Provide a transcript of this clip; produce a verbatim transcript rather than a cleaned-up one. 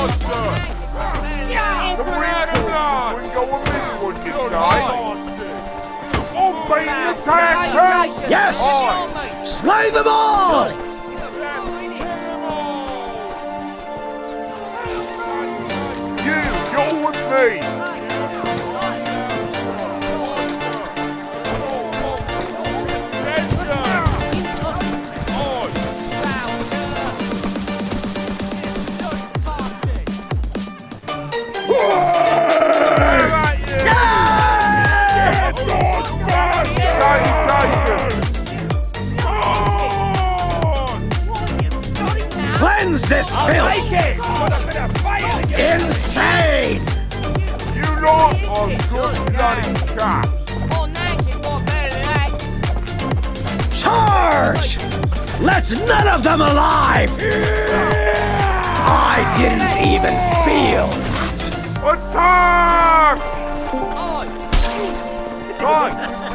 Yes! Slay them all! You, you're with me! Cleanse this filth! Insane! You lot are good bloody chaps! Charge! Let none of them alive! I didn't even feel that! Attack! Run!